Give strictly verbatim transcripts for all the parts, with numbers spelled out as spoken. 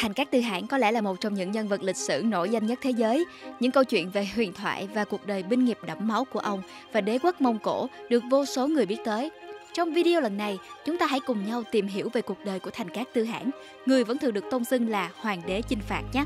Thành Cát Tư Hãn có lẽ là một trong những nhân vật lịch sử nổi danh nhất thế giới. Những câu chuyện về huyền thoại và cuộc đời binh nghiệp đẫm máu của ông và đế quốc Mông Cổ được vô số người biết tới. Trong video lần này, chúng ta hãy cùng nhau tìm hiểu về cuộc đời của Thành Cát Tư Hãn, người vẫn thường được tôn xưng là Hoàng đế chinh phạt nhé.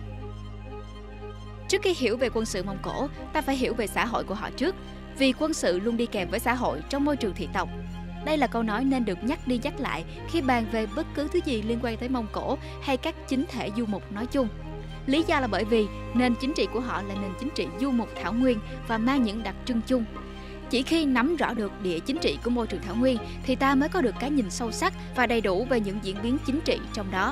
Trước khi hiểu về quân sự Mông Cổ, ta phải hiểu về xã hội của họ trước, vì quân sự luôn đi kèm với xã hội trong môi trường thị tộc. Đây là câu nói nên được nhắc đi nhắc lại khi bàn về bất cứ thứ gì liên quan tới Mông Cổ hay các chính thể du mục nói chung. Lý do là bởi vì nền chính trị của họ là nền chính trị du mục thảo nguyên và mang những đặc trưng chung. Chỉ khi nắm rõ được địa chính trị của môi trường thảo nguyên thì ta mới có được cái nhìn sâu sắc và đầy đủ về những diễn biến chính trị trong đó.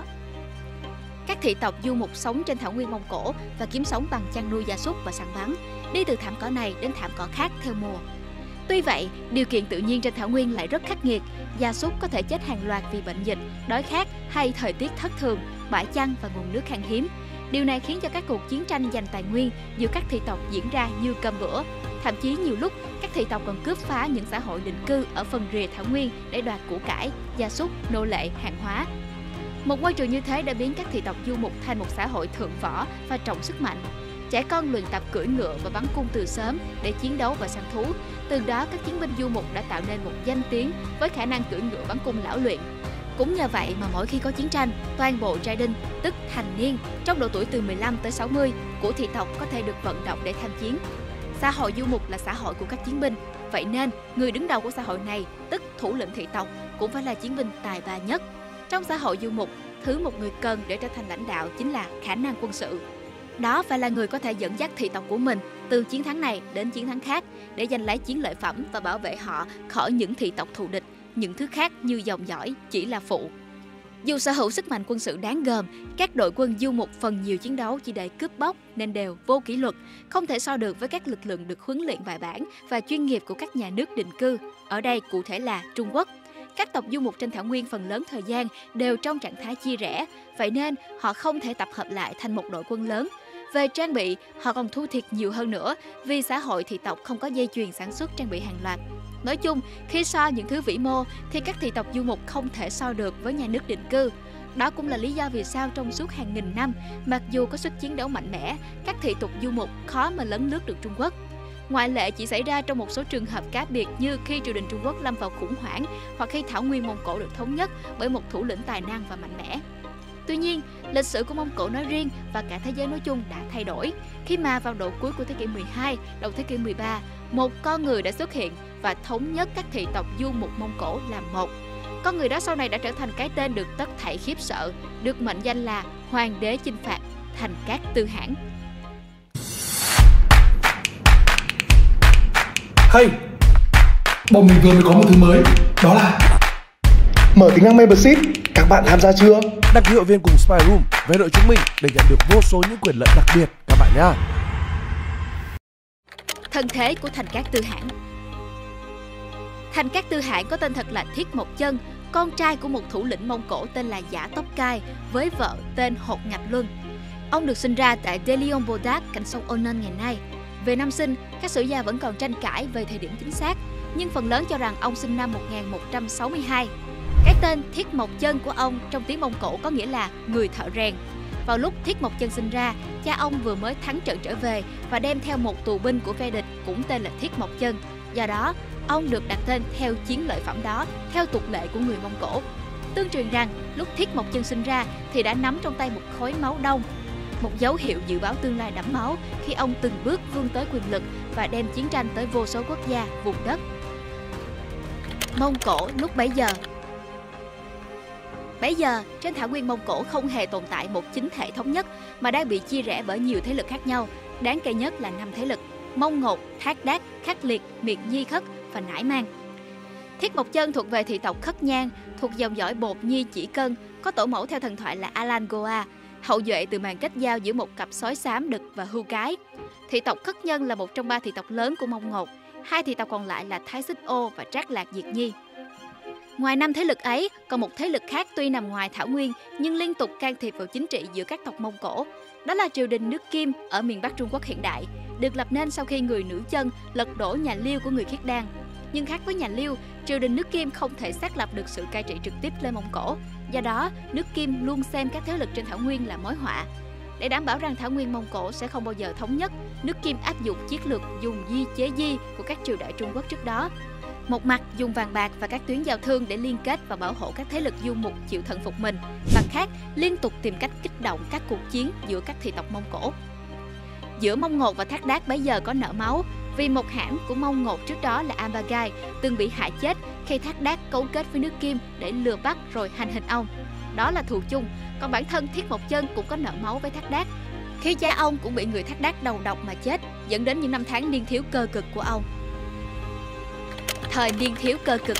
Các thị tộc du mục sống trên thảo nguyên Mông Cổ và kiếm sống bằng chăn nuôi gia súc và săn bắn, đi từ thảm cỏ này đến thảm cỏ khác theo mùa. Tuy vậy, điều kiện tự nhiên trên thảo nguyên lại rất khắc nghiệt, gia súc có thể chết hàng loạt vì bệnh dịch, đói khát hay thời tiết thất thường, bãi chăn và nguồn nước khan hiếm. Điều này khiến cho các cuộc chiến tranh giành tài nguyên giữa các thị tộc diễn ra như cơm bữa. Thậm chí nhiều lúc, các thị tộc còn cướp phá những xã hội định cư ở phần rìa thảo nguyên để đoạt của cải, gia súc, nô lệ, hàng hóa. Một môi trường như thế đã biến các thị tộc du mục thành một xã hội thượng võ và trọng sức mạnh. Trẻ con luyện tập cưỡi ngựa và bắn cung từ sớm để chiến đấu và săn thú. Từ đó, các chiến binh du mục đã tạo nên một danh tiếng với khả năng cưỡi ngựa bắn cung lão luyện. Cũng nhờ vậy mà mỗi khi có chiến tranh, toàn bộ trai đinh, tức thành niên, trong độ tuổi từ mười lăm tới sáu mươi của thị tộc có thể được vận động để tham chiến. Xã hội du mục là xã hội của các chiến binh, vậy nên người đứng đầu của xã hội này, tức thủ lĩnh thị tộc, cũng phải là chiến binh tài ba nhất. Trong xã hội du mục, thứ một người cần để trở thành lãnh đạo chính là khả năng quân sự. Đó phải là người có thể dẫn dắt thị tộc của mình từ chiến thắng này đến chiến thắng khác để giành lấy chiến lợi phẩm và bảo vệ họ khỏi những thị tộc thù địch, những thứ khác như dòng dõi chỉ là phụ. Dù sở hữu sức mạnh quân sự đáng gờm, các đội quân du mục phần nhiều chiến đấu chỉ để cướp bóc nên đều vô kỷ luật, không thể so được với các lực lượng được huấn luyện bài bản và chuyên nghiệp của các nhà nước định cư, ở đây cụ thể là Trung Quốc. Các tộc du mục trên thảo nguyên phần lớn thời gian đều trong trạng thái chia rẽ, vậy nên họ không thể tập hợp lại thành một đội quân lớn. Về trang bị, họ còn thua thiệt nhiều hơn nữa vì xã hội thị tộc không có dây chuyền sản xuất trang bị hàng loạt. Nói chung, khi so những thứ vĩ mô thì các thị tộc du mục không thể so được với nhà nước định cư. Đó cũng là lý do vì sao trong suốt hàng nghìn năm, mặc dù có sức chiến đấu mạnh mẽ, các thị tộc du mục khó mà lấn lướt được Trung Quốc. Ngoại lệ chỉ xảy ra trong một số trường hợp cá biệt như khi triều đình Trung Quốc lâm vào khủng hoảng hoặc khi thảo nguyên Mông Cổ được thống nhất bởi một thủ lĩnh tài năng và mạnh mẽ. Tuy nhiên, lịch sử của Mông Cổ nói riêng và cả thế giới nói chung đã thay đổi khi mà vào độ cuối của thế kỷ mười hai, đầu thế kỷ mười ba, một con người đã xuất hiện và thống nhất các thị tộc du mục Mông Cổ làm một. Con người đó sau này đã trở thành cái tên được tất thảy khiếp sợ, được mệnh danh là Hoàng đế chinh phạt, Thành Cát Tư Hãn. Hey, bọn mình vừa mới có một thứ mới, đó là mở tính năng membership. Các bạn tham gia chưa? Đăng ký hội viên cùng Spy Room với đội chúng mình để nhận được vô số những quyền lợi đặc biệt các bạn nhé. Thân thế của Thành Cát Tư Hãn. Thành Cát Tư Hãn có tên thật là Thiết Mộc Chân, con trai của một thủ lĩnh Mông Cổ tên là Giả Tốc Cai với vợ tên Hột Ngạch Luân. Ông được sinh ra tại Delion Bodat cạnh sông Onan ngày nay. Về năm sinh, các sử gia vẫn còn tranh cãi về thời điểm chính xác, nhưng phần lớn cho rằng ông sinh năm một nghìn một trăm sáu mươi hai. Cái tên Thiết Mộc Chân của ông trong tiếng Mông Cổ có nghĩa là người thợ rèn. Vào lúc Thiết Mộc Chân sinh ra, cha ông vừa mới thắng trận trở về và đem theo một tù binh của phe địch cũng tên là Thiết Mộc Chân. Do đó, ông được đặt tên theo chiến lợi phẩm đó, theo tục lệ của người Mông Cổ. Tương truyền rằng, lúc Thiết Mộc Chân sinh ra thì đã nắm trong tay một khối máu đông, một dấu hiệu dự báo tương lai đẫm máu khi ông từng bước vươn tới quyền lực và đem chiến tranh tới vô số quốc gia, vùng đất. Mông Cổ lúc bấy giờ. Bấy giờ, trên thảo nguyên Mông Cổ không hề tồn tại một chính thể thống nhất mà đang bị chia rẽ bởi nhiều thế lực khác nhau. Đáng kể nhất là năm thế lực: Mông Ngột, Thác Đác, Khắc Liệt, Miệt Nhi Khất và Nải Mang. Thiết Mộc Chân thuộc về thị tộc Khất Nhang, thuộc dòng dõi Bột Nhi Chỉ Cân, có tổ mẫu theo thần thoại là Alan Goa, hậu duệ từ màn kết giao giữa một cặp sói xám đực và hươu cái. Thị tộc Khất Nhân là một trong ba thị tộc lớn của Mông Ngột, hai thị tộc còn lại là Thái Xích Ô và Trác Lạc Diệt Nhi. Ngoài năm thế lực ấy, còn một thế lực khác tuy nằm ngoài thảo nguyên nhưng liên tục can thiệp vào chính trị giữa các tộc Mông Cổ. Đó là triều đình nước Kim ở miền Bắc Trung Quốc hiện đại, được lập nên sau khi người nữ chân lật đổ nhà Liêu của người Khiết Đan. Nhưng khác với nhà Liêu, triều đình nước Kim không thể xác lập được sự cai trị trực tiếp lên Mông Cổ. Do đó, nước Kim luôn xem các thế lực trên thảo nguyên là mối họa. Để đảm bảo rằng thảo nguyên Mông Cổ sẽ không bao giờ thống nhất, nước Kim áp dụng chiến lược dùng di chế di của các triều đại Trung Quốc trước đó. Một mặt dùng vàng bạc và các tuyến giao thương để liên kết và bảo hộ các thế lực du mục chịu thần phục mình, mặt khác liên tục tìm cách kích động các cuộc chiến giữa các thị tộc Mông Cổ. Giữa Mông Ngột và Thác Đát bấy giờ có nợ máu, vì một hãm của Mông Ngột trước đó là Ambagai từng bị hại chết khi Thác Đát cấu kết với nước Kim để lừa bắt rồi hành hình ông. Đó là thù chung, còn bản thân Thiết Mộc Chân cũng có nợ máu với Thác Đát, khi cha ông cũng bị người Thác Đát đầu độc mà chết, dẫn đến những năm tháng niên thiếu cơ cực của ông. Thời niên thiếu cơ cực.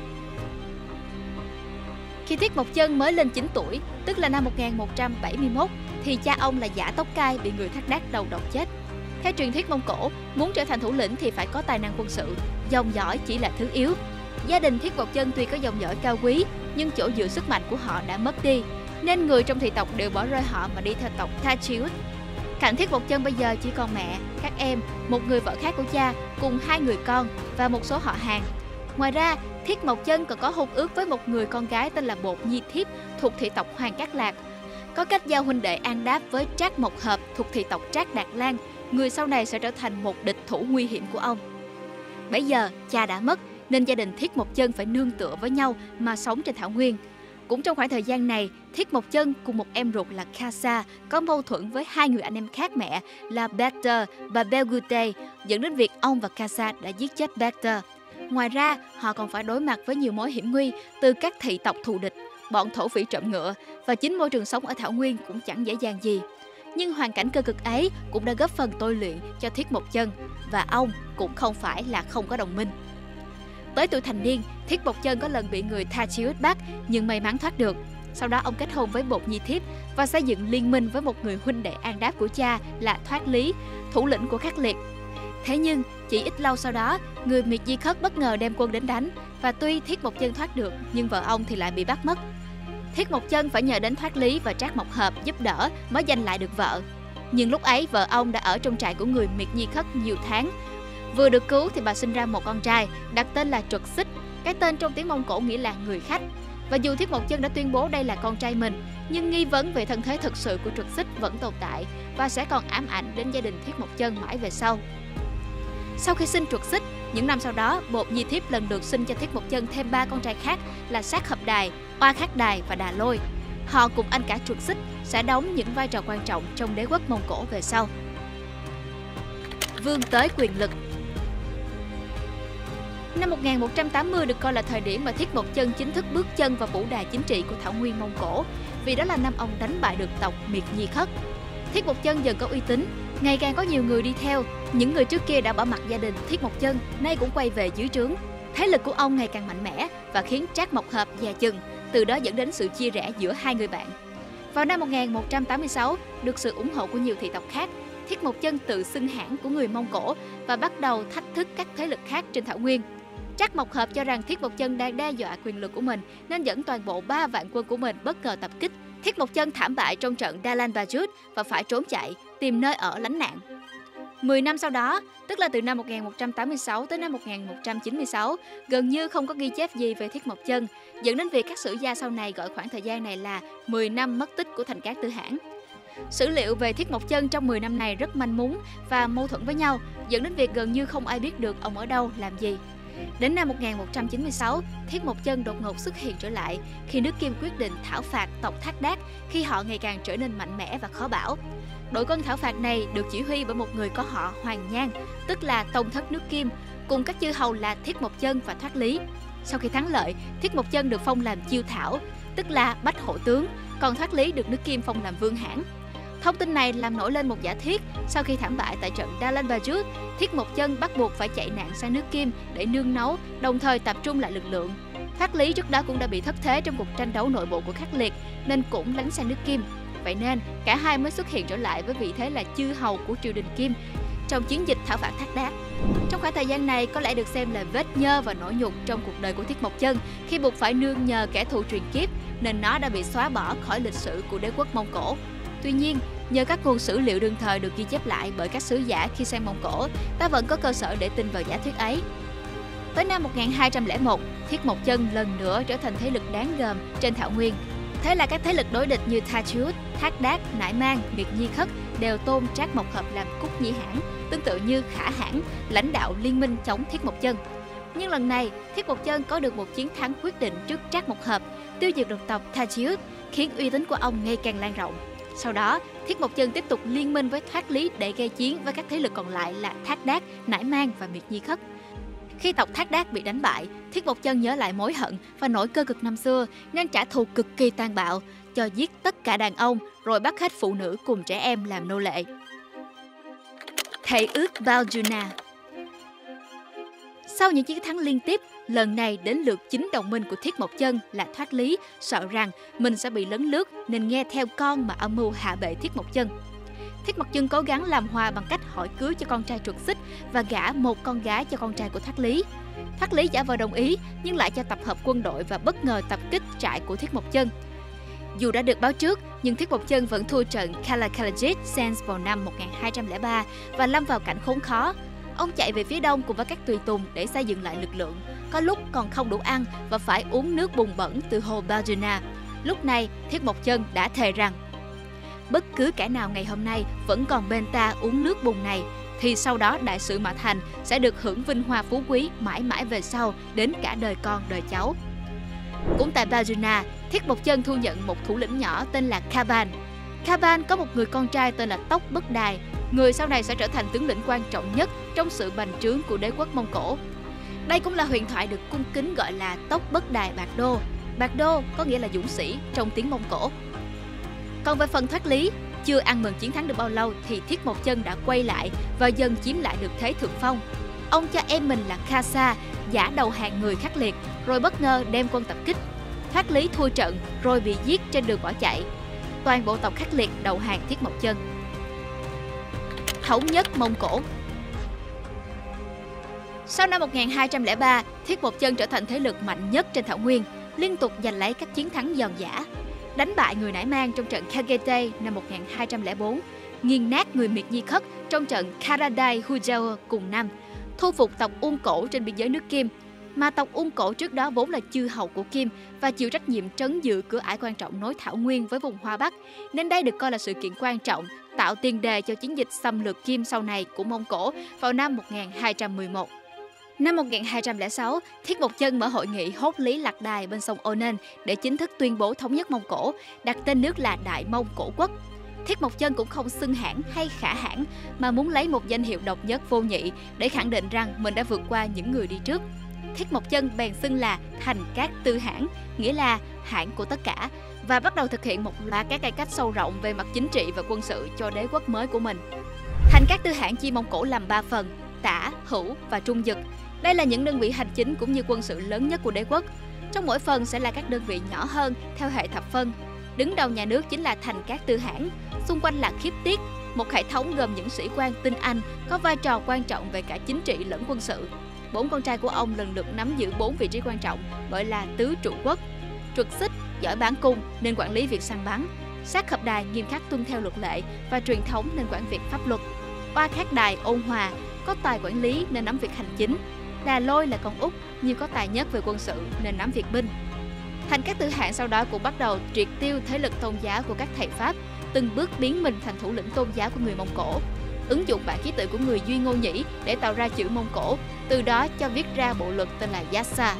Khi Thiết Mộc Chân mới lên chín tuổi, tức là năm một nghìn một trăm bảy mươi mốt, thì cha ông là Giả Tốc Cai bị người Thác Đát đầu độc chết. Theo truyền thuyết Mông Cổ, muốn trở thành thủ lĩnh thì phải có tài năng quân sự, dòng dõi chỉ là thứ yếu. Gia đình Thiết Mộc Chân tuy có dòng dõi cao quý, nhưng chỗ dựa sức mạnh của họ đã mất đi, nên người trong thị tộc đều bỏ rơi họ mà đi theo tộc Tachiut. Cạnh Thiết Mộc Chân bây giờ chỉ còn mẹ, các em, một người vợ khác của cha cùng hai người con và một số họ hàng. Ngoài ra, Thiết Mộc Chân còn có hôn ước với một người con gái tên là Bột Nhi Thiếp thuộc thị tộc Hoàng Cát Lạc, có cách giao huynh đệ an đáp với Trác Mộc Hợp thuộc thị tộc Trác Đạt Lan, người sau này sẽ trở thành một địch thủ nguy hiểm của ông. Bây giờ cha đã mất nên gia đình Thiết Mộc Chân phải nương tựa với nhau mà sống trên thảo nguyên. Cũng trong khoảng thời gian này, Thiết Mộc Chân cùng một em ruột là Kasa có mâu thuẫn với hai người anh em khác mẹ là Bector và Belgute, dẫn đến việc ông và Kasa đã giết chết Bector. Ngoài ra, họ còn phải đối mặt với nhiều mối hiểm nguy từ các thị tộc thù địch, bọn thổ phỉ trộm ngựa, và chính môi trường sống ở thảo nguyên cũng chẳng dễ dàng gì. Nhưng hoàn cảnh cơ cực ấy cũng đã góp phần tôi luyện cho Thiết Mộc Chân, và ông cũng không phải là không có đồng minh. Tới tuổi thành niên, Thiết Mộc Chân có lần bị người Tachiut bắt nhưng may mắn thoát được. Sau đó ông kết hôn với Bột Nhi Thiếp và xây dựng liên minh với một người huynh đệ an đáp của cha là Thoát Lý, thủ lĩnh của Khắc Liệt. Thế nhưng, chỉ ít lâu sau đó, người Miệt Di Khất bất ngờ đem quân đến đánh, và tuy Thiết Mộc Chân thoát được nhưng vợ ông thì lại bị bắt mất. Thiết Mộc Chân phải nhờ đến Thoát Lý và Trác Mộc Hợp giúp đỡ mới giành lại được vợ. Nhưng lúc ấy vợ ông đã ở trong trại của người Miệt Di Khất nhiều tháng. Vừa được cứu thì bà sinh ra một con trai, đặt tên là Truật Xích. Cái tên trong tiếng Mông Cổ nghĩa là người khách. Và dù Thiết Mộc Chân đã tuyên bố đây là con trai mình, nhưng nghi vấn về thân thế thực sự của Truật Xích vẫn tồn tại và sẽ còn ám ảnh đến gia đình Thiết Mộc Chân mãi về sau. Sau khi sinh Truật Xích, những năm sau đó, Bột Nhi Thiếp lần lượt sinh cho Thiết Mộc Chân thêm ba con trai khác là Sát Hợp Đài, Oa Khắc Đài và Đà Lôi. Họ cùng anh cả Truật Xích sẽ đóng những vai trò quan trọng trong đế quốc Mông Cổ về sau. Vươn tới quyền lực. Năm một nghìn một trăm tám mươi được coi là thời điểm mà Thiết Mộc Chân chính thức bước chân vào vũ đài chính trị của thảo nguyên Mông Cổ, vì đó là năm ông đánh bại được tộc Miệt Nhi Khất. Thiết Mộc Chân dần có uy tín, ngày càng có nhiều người đi theo. Những người trước kia đã bỏ mặc gia đình Thiết Mộc Chân nay cũng quay về dưới trướng. Thế lực của ông ngày càng mạnh mẽ và khiến Trác Mộc Hợp dè chừng, từ đó dẫn đến sự chia rẽ giữa hai người bạn. Vào năm một nghìn một trăm tám mươi sáu, được sự ủng hộ của nhiều thị tộc khác, Thiết Mộc Chân tự xưng hãng của người Mông Cổ và bắt đầu thách thức các thế lực khác trên thảo nguyên. Trác Mộc Hợp cho rằng Thiết Mộc Chân đang đe dọa quyền lực của mình nên dẫn toàn bộ ba vạn quân của mình bất ngờ tập kích. Thiết Mộc Chân thảm bại trong trận Dalan Bajut và phải trốn chạy, tìm nơi ở lánh nạn. Mười năm sau đó, tức là từ năm một nghìn một trăm tám mươi sáu tới năm một nghìn một trăm chín mươi sáu, gần như không có ghi chép gì về Thiết Mộc Chân, dẫn đến việc các sử gia sau này gọi khoảng thời gian này là mười năm mất tích của Thành Cát Tư Hãn. Sử liệu về Thiết Mộc Chân trong mười năm này rất manh mún và mâu thuẫn với nhau, dẫn đến việc gần như không ai biết được ông ở đâu, làm gì. Đến năm một nghìn một trăm chín mươi sáu, Thiết Mộc Chân đột ngột xuất hiện trở lại khi nước Kim quyết định thảo phạt tộc Thác Đát khi họ ngày càng trở nên mạnh mẽ và khó bảo. Đội quân thảo phạt này được chỉ huy bởi một người có họ Hoàng Nhan, tức là tông thất nước Kim, cùng các chư hầu là Thiết Mộc Chân và Thoát Lý. Sau khi thắng lợi, Thiết Mộc Chân được phong làm chiêu thảo, tức là bách hộ tướng, còn Thoát Lý được nước Kim phong làm vương hãn. Thông tin này làm nổi lên một giả thiết, sau khi thảm bại tại trận Dalan Bajut, Thiết Mộc Chân bắt buộc phải chạy nạn sang nước Kim để nương náu, đồng thời tập trung lại lực lượng. Thoát Lý trước đó cũng đã bị thất thế trong cuộc tranh đấu nội bộ của Khắc Liệt nên cũng lánh sang nước Kim. Vậy nên cả hai mới xuất hiện trở lại với vị thế là chư hầu của triều đình Kim trong chiến dịch thảo phạt Thác Đát. Trong khoảng thời gian này có lẽ được xem là vết nhơ và nỗi nhục trong cuộc đời của Thiết Mộc Chân khi buộc phải nương nhờ kẻ thù truyền kiếp nên nó đã bị xóa bỏ khỏi lịch sử của đế quốc Mông Cổ. Tuy nhiên, nhờ các nguồn sử liệu đương thời được ghi chép lại bởi các sứ giả khi sang Mông Cổ, ta vẫn có cơ sở để tin vào giả thuyết ấy. Tới năm một nghìn hai trăm lẻ một, Thiết Mộc Chân lần nữa trở thành thế lực đáng gờm trên thảo nguyên. Thế là các thế lực đối địch như Tha Chiút, Thác Đát, Nải Mang, Miệt Nhi Khất đều tôn Trác Mộc Hợp làm Cúc Nhĩ Hãn, tương tự như Khả Hãn, lãnh đạo liên minh chống Thiết Mộc Chân. Nhưng lần này, Thiết Mộc Chân có được một chiến thắng quyết định trước Trác Mộc Hợp, tiêu diệt được tộc Tha Chiút, khiến uy tín của ông ngày càng lan rộng. Sau đó, Thiết Mộc Chân tiếp tục liên minh với Thoát Lý để gây chiến với các thế lực còn lại là Thác Đát, Nải Mang và Miệt Nhi Khất. Khi tộc Thác Đát bị đánh bại, Thiết Mộc Chân nhớ lại mối hận và nỗi cơ cực năm xưa nên trả thù cực kỳ tàn bạo, cho giết tất cả đàn ông rồi bắt hết phụ nữ cùng trẻ em làm nô lệ. Thệ ước Valjuna. Sau những chiến thắng liên tiếp, lần này đến lượt chính đồng minh của Thiết Mộc Chân là Thoát Lý sợ rằng mình sẽ bị lấn lướt nên nghe theo con mà âm mưu hạ bệ Thiết Mộc Chân. Thiết Mộc Chân cố gắng làm hòa bằng cách hỏi cưới cho con trai Truật Xích và gả một con gái cho con trai của Thoát Lý. Thoát Lý giả vờ đồng ý nhưng lại cho tập hợp quân đội và bất ngờ tập kích trại của Thiết Mộc Chân. Dù đã được báo trước, nhưng Thiết Mộc Chân vẫn thua trận Kalakalajic Sens vào năm một nghìn hai trăm lẻ ba và lâm vào cảnh khốn khó. Ông chạy về phía đông cùng với các tùy tùng để xây dựng lại lực lượng, có lúc còn không đủ ăn và phải uống nước bùn bẩn từ hồ Valjuna. Lúc này, Thiết Mộc Chân đã thề rằng bất cứ kẻ nào ngày hôm nay vẫn còn bên ta uống nước bùn này, thì sau đó đại sự mà thành sẽ được hưởng vinh hoa phú quý mãi mãi về sau, đến cả đời con đời cháu. Cũng tại Valjuna, Thiết Mộc Chân thu nhận một thủ lĩnh nhỏ tên là Kaban. Kaban có một người con trai tên là Tốc Bất Đài, người sau này sẽ trở thành tướng lĩnh quan trọng nhất trong sự bành trướng của đế quốc Mông Cổ. Đây cũng là huyền thoại được cung kính gọi là Tốc Bất Đài Bạc Đô. Bạc Đô có nghĩa là dũng sĩ trong tiếng Mông Cổ. Còn về phần Thoát Lý, chưa ăn mừng chiến thắng được bao lâu thì Thiết Mộc Chân đã quay lại và dần chiếm lại được thế thượng phong. Ông cho em mình là Khasa giả đầu hàng người khắc liệt, rồi bất ngờ đem quân tập kích. Thoát Lý thua trận rồi bị giết trên đường bỏ chạy. Toàn bộ tộc khắc liệt đầu hàng Thiết Mộc Chân. Thống nhất Mông Cổ. Sau năm một nghìn hai trăm lẻ ba, Thiết Mộc Chân trở thành thế lực mạnh nhất trên thảo nguyên, liên tục giành lấy các chiến thắng giòn giã. Đánh bại người Nải Mang trong trận Kagete năm một nghìn hai trăm lẻ bốn, nghiền nát người Miệt Nhi Khất trong trận Karadai Hujao cùng năm, thu phục tộc Ung Cổ trên biên giới nước Kim, mà tộc Ung Cổ trước đó vốn là chư hầu của Kim và chịu trách nhiệm trấn giữ cửa ải quan trọng nối thảo nguyên với vùng Hoa Bắc, nên đây được coi là sự kiện quan trọng, tạo tiền đề cho chiến dịch xâm lược Kim sau này của Mông Cổ vào năm một nghìn hai trăm mười một. Năm một nghìn hai trăm lẻ sáu, Thiết Mộc Chân mở hội nghị Hốt Lý Lạc Đài bên sông Onen để chính thức tuyên bố thống nhất Mông Cổ, đặt tên nước là Đại Mông Cổ Quốc. Thiết Mộc Chân cũng không xưng hãng hay khả hãng, mà muốn lấy một danh hiệu độc nhất vô nhị để khẳng định rằng mình đã vượt qua những người đi trước. Thiết Mộc Chân bèn xưng là Thành Cát Tư Hãn, nghĩa là hãng của tất cả, và bắt đầu thực hiện một loạt các cải cách sâu rộng về mặt chính trị và quân sự cho đế quốc mới của mình. Thành Cát Tư Hãn chia Mông Cổ làm ba phần: Tả, Hữu và Trung Dực. Đây là những đơn vị hành chính cũng như quân sự lớn nhất của đế quốc. Trong mỗi phần sẽ là các đơn vị nhỏ hơn theo hệ thập phân. Đứng đầu nhà nước chính là Thành Cát Tư Hãn, xung quanh là Khiếp Tiết, một hệ thống gồm những sĩ quan tinh anh có vai trò quan trọng về cả chính trị lẫn quân sự. Bốn con trai của ông lần lượt nắm giữ bốn vị trí quan trọng, gọi là tứ trụ quốc. Truật Xích giỏi bán cung nên quản lý việc săn bắn. Sát Hợp Đài nghiêm khắc tuân theo luật lệ và truyền thống nên quản việc pháp luật. Oa Khắc Đài ôn hòa, có tài quản lý nên nắm việc hành chính. Đà Lôi là con út nhưng có tài nhất về quân sự nên nắm việc binh. Thành Cát Tư Hãn sau đó cũng bắt đầu triệt tiêu thế lực tôn giáo của các thầy Pháp, từng bước biến mình thành thủ lĩnh tôn giáo của người Mông Cổ. Ứng dụng bản ký tự của người Duy Ngô Nhĩ để tạo ra chữ Mông Cổ, từ đó cho viết ra bộ luật tên là Yasa.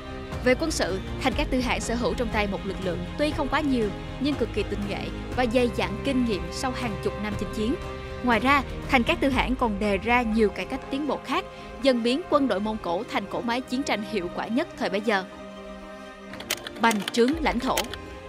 Về quân sự, Thành Cát Tư Hãn sở hữu trong tay một lực lượng tuy không quá nhiều nhưng cực kỳ tinh nhuệ và dày dặn kinh nghiệm sau hàng chục năm chinh chiến. Ngoài ra, Thành Cát Tư Hãn còn đề ra nhiều cải cách tiến bộ khác, dần biến quân đội Mông Cổ thành cỗ máy chiến tranh hiệu quả nhất thời bấy giờ. Bành trướng lãnh thổ.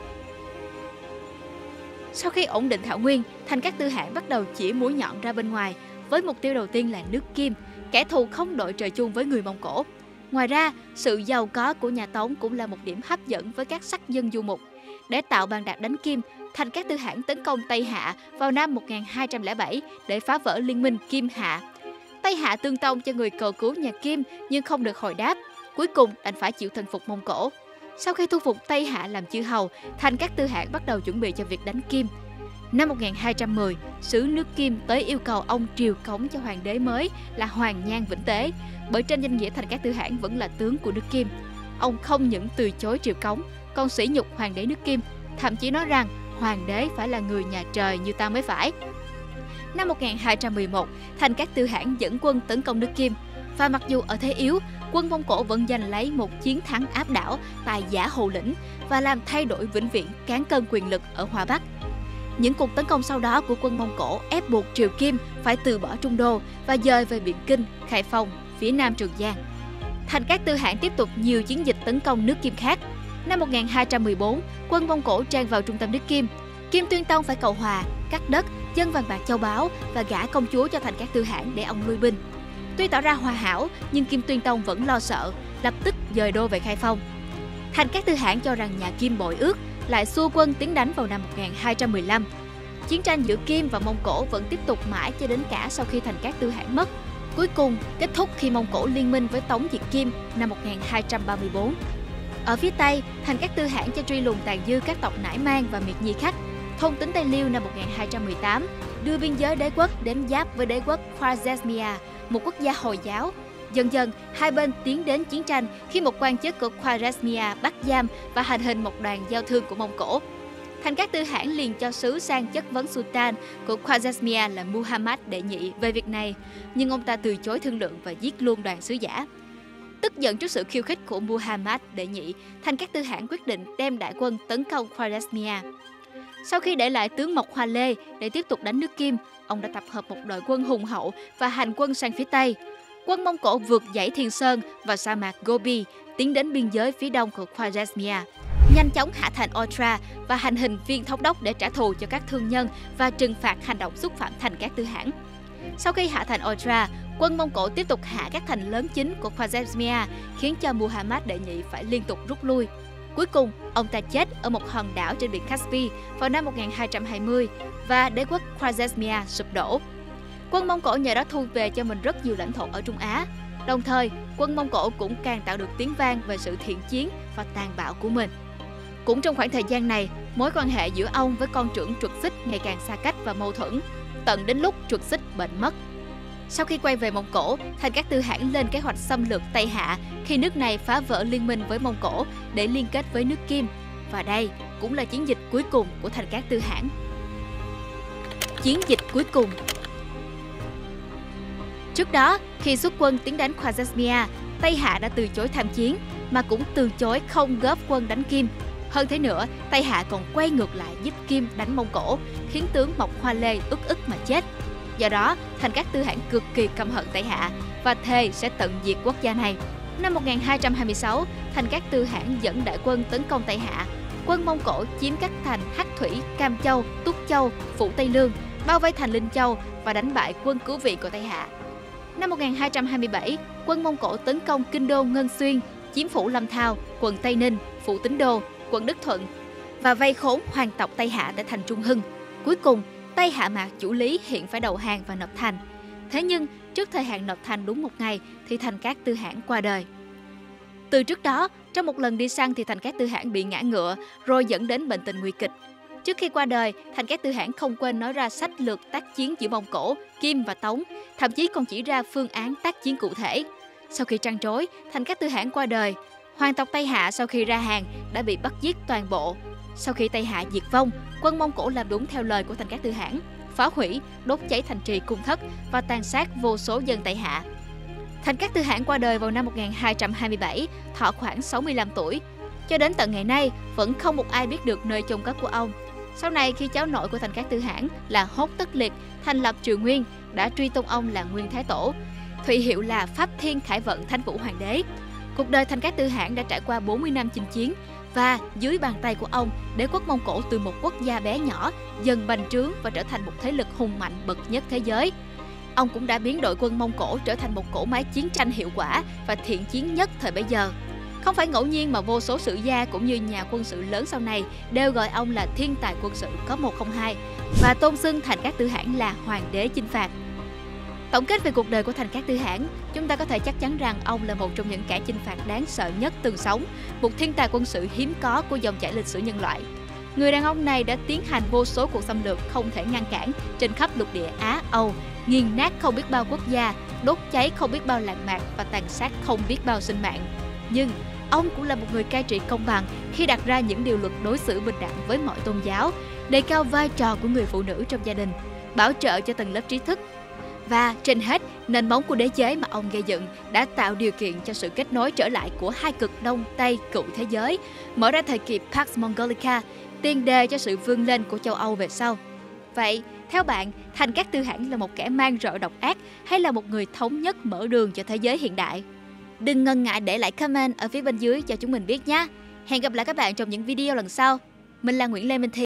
Sau khi ổn định thảo nguyên, Thành Cát Tư Hãn bắt đầu chỉ mũi nhọn ra bên ngoài, với mục tiêu đầu tiên là nước Kim, kẻ thù không đội trời chung với người Mông Cổ. Ngoài ra, sự giàu có của nhà Tống cũng là một điểm hấp dẫn với các sắc dân du mục. Để tạo bàn đạp đánh Kim, Thành Cát Tư Hãn tấn công Tây Hạ vào năm một nghìn hai trăm lẻ bảy để phá vỡ liên minh Kim Hạ. Tây Hạ tương tông cho người cầu cứu nhà Kim nhưng không được hồi đáp, cuối cùng đành phải chịu thần phục Mông Cổ. Sau khi thu phục Tây Hạ làm chư hầu, Thành Cát Tư Hãn bắt đầu chuẩn bị cho việc đánh Kim. Năm một nghìn hai trăm mười, sứ nước Kim tới yêu cầu ông triều cống cho hoàng đế mới là Hoàn Nhan Vĩnh Tế, bởi trên danh nghĩa Thành Cát Tư Hãn vẫn là tướng của nước Kim. Ông không những từ chối triều cống, còn sỉ nhục hoàng đế nước Kim, thậm chí nói rằng hoàng đế phải là người nhà trời như ta mới phải. Năm một nghìn hai trăm mười một, Thành Cát Tư Hãn dẫn quân tấn công nước Kim. Và mặc dù ở thế yếu, quân Mông Cổ vẫn giành lấy một chiến thắng áp đảo tại Giả Hầu Lĩnh và làm thay đổi vĩnh viễn cán cân quyền lực ở Hoa Bắc. Những cuộc tấn công sau đó của quân Mông Cổ ép buộc Triều Kim phải từ bỏ Trung Đô và dời về Biện Kinh, Khai Phong, phía nam Trường Giang. Thành Cát Tư Hãn tiếp tục nhiều chiến dịch tấn công nước Kim khác. Năm một nghìn hai trăm mười bốn, quân Mông Cổ tràn vào trung tâm nước Kim. Kim Tuyên Tông phải cầu hòa, cắt đất, dâng vàng bạc châu báu và gả công chúa cho Thành Cát Tư Hãn để ông lui binh. Tuy tỏ ra hòa hảo, nhưng Kim Tuyên Tông vẫn lo sợ, lập tức dời đô về Khai Phong. Thành Cát Tư Hãn cho rằng nhà Kim bội ước, lại xua quân tiến đánh vào năm một nghìn hai trăm mười lăm. Chiến tranh giữa Kim và Mông Cổ vẫn tiếp tục mãi cho đến cả sau khi Thành Cát Tư Hãn mất. Cuối cùng kết thúc khi Mông Cổ liên minh với Tống diệt Kim năm một nghìn hai trăm ba mươi tư. Ở phía Tây, Thành Cát Tư Hãn cho truy lùng tàn dư các tộc Nải Man và Miệt Nhi Khắc. Thôn tính Tây Liêu năm một nghìn hai trăm mười tám đưa biên giới đế quốc đến giáp với đế quốc Khwarezmia, một quốc gia Hồi giáo. Dần dần, hai bên tiến đến chiến tranh khi một quan chức của Khwarezmia bắt giam và hành hình một đoàn giao thương của Mông Cổ. Thành Cát Tư Hãn liền cho sứ sang chất vấn Sultan của Khwarezmia là Muhammad Đệ Nhị về việc này, nhưng ông ta từ chối thương lượng và giết luôn đoàn sứ giả. Tức giận trước sự khiêu khích của Muhammad Đệ Nhị, Thành Cát Tư Hãn quyết định đem đại quân tấn công Khwarezmia. Sau khi để lại tướng Mộc Hoa Lê để tiếp tục đánh nước Kim, ông đã tập hợp một đội quân hùng hậu và hành quân sang phía Tây. Quân Mông Cổ vượt dãy Thiên Sơn và sa mạc Gobi, tiến đến biên giới phía đông của Khwarezmia, nhanh chóng hạ thành Otra và hành hình viên thống đốc để trả thù cho các thương nhân và trừng phạt hành động xúc phạm Thành Cát Tư Hãn. Sau khi hạ thành Otra, quân Mông Cổ tiếp tục hạ các thành lớn chính của Khwarezmia, khiến cho Muhammad Đệ Nhị phải liên tục rút lui. Cuối cùng, ông ta chết ở một hòn đảo trên biển Caspi vào năm một nghìn hai trăm hai mươi và đế quốc Khwarezmia sụp đổ. Quân Mông Cổ nhờ đó thu về cho mình rất nhiều lãnh thổ ở Trung Á. Đồng thời, quân Mông Cổ cũng càng tạo được tiếng vang về sự thiện chiến và tàn bạo của mình. Cũng trong khoảng thời gian này, mối quan hệ giữa ông với con trưởng Truật Xích ngày càng xa cách và mâu thuẫn, tận đến lúc Truật Xích bệnh mất. Sau khi quay về Mông Cổ, Thành Cát Tư Hãn lên kế hoạch xâm lược Tây Hạ khi nước này phá vỡ liên minh với Mông Cổ để liên kết với nước Kim. Và đây cũng là chiến dịch cuối cùng của Thành Cát Tư Hãn. Chiến dịch cuối cùng. Trước đó, khi xuất quân tiến đánh Khwarezmia, Tây Hạ đã từ chối tham chiến, mà cũng từ chối không góp quân đánh Kim. Hơn thế nữa, Tây Hạ còn quay ngược lại giúp Kim đánh Mông Cổ, khiến tướng Mộc Hoa Lê ức ức mà chết. Do đó, Thành Cát Tư Hãn cực kỳ căm hận Tây Hạ và thề sẽ tận diệt quốc gia này. Năm một nghìn hai trăm hai mươi sáu, Thành Cát Tư Hãn dẫn đại quân tấn công Tây Hạ. Quân Mông Cổ chiếm các thành Hắc Thủy, Cam Châu, Túc Châu, Phủ Tây Lương, bao vây thành Linh Châu và đánh bại quân cứu viện của Tây Hạ. Năm một nghìn hai trăm hai mươi bảy, quân Mông Cổ tấn công kinh đô Ngân Xuyên, chiếm phủ Lâm Thao, quận Tây Ninh, phủ Tín Đô, quận Đức Thuận và vây khốn hoàng tộc Tây Hạ tại thành Trung Hưng. Cuối cùng, Tây Hạ Mạc chủ lý hiện phải đầu hàng và nộp thành. Thế nhưng, trước thời hạn nộp thành đúng một ngày thì Thành Cát Tư Hãn qua đời. Từ trước đó, trong một lần đi săn thì Thành Cát Tư Hãn bị ngã ngựa rồi dẫn đến bệnh tình nguy kịch. Trước khi qua đời, Thành Cát Tư Hãn không quên nói ra sách lược tác chiến giữa Mông Cổ, Kim và Tống, thậm chí còn chỉ ra phương án tác chiến cụ thể. Sau khi trăn trối, Thành Cát Tư Hãn qua đời. Hoàng tộc Tây Hạ sau khi ra hàng đã bị bắt giết toàn bộ. Sau khi Tây Hạ diệt vong, quân Mông Cổ làm đúng theo lời của Thành Cát Tư Hãn, phá hủy, đốt cháy thành trì Cung Thất và tàn sát vô số dân Tây Hạ. Thành Cát Tư Hãn qua đời vào năm một nghìn hai trăm hai mươi bảy, thọ khoảng sáu mươi lăm tuổi. Cho đến tận ngày nay, vẫn không một ai biết được nơi chôn cất của ông. Sau này, khi cháu nội của Thành Cát Tư Hãn là Hốt Tất Liệt thành lập Triều Nguyên, đã truy tôn ông là Nguyên Thái Tổ, thụy hiệu là Pháp Thiên Khải Vận Thánh Vũ Hoàng đế. Cuộc đời Thành Cát Tư Hãn đã trải qua bốn mươi năm chinh chiến và dưới bàn tay của ông, đế quốc Mông Cổ từ một quốc gia bé nhỏ dần bành trướng và trở thành một thế lực hùng mạnh bậc nhất thế giới. Ông cũng đã biến đội quân Mông Cổ trở thành một cỗ máy chiến tranh hiệu quả và thiện chiến nhất thời bấy giờ. Không phải ngẫu nhiên mà vô số sử gia cũng như nhà quân sự lớn sau này đều gọi ông là thiên tài quân sự có một không hai và tôn xưng Thành Cát Tư Hãn là hoàng đế chinh phạt. Tổng kết về cuộc đời của Thành Cát Tư Hãn, chúng ta có thể chắc chắn rằng ông là một trong những kẻ chinh phạt đáng sợ nhất từng sống, một thiên tài quân sự hiếm có của dòng chảy lịch sử nhân loại. Người đàn ông này đã tiến hành vô số cuộc xâm lược không thể ngăn cản trên khắp lục địa Á, Âu, nghiền nát không biết bao quốc gia, đốt cháy không biết bao làng mạc và tàn sát không biết bao sinh mạng. Nhưng ông cũng là một người cai trị công bằng khi đặt ra những điều luật đối xử bình đẳng với mọi tôn giáo, đề cao vai trò của người phụ nữ trong gia đình, bảo trợ cho tầng lớp trí thức. Và trên hết, nền móng của đế chế mà ông gây dựng đã tạo điều kiện cho sự kết nối trở lại của hai cực Đông Tây cựu thế giới, mở ra thời kỳ Pax Mongolica, tiền đề cho sự vươn lên của châu Âu về sau. Vậy, theo bạn, Thành Cát Tư Hãn là một kẻ man rợ độc ác hay là một người thống nhất mở đường cho thế giới hiện đại? Đừng ngần ngại để lại comment ở phía bên dưới cho chúng mình biết nhé. Hẹn gặp lại các bạn trong những video lần sau. Mình là Nguyễn Lê Minh Thi.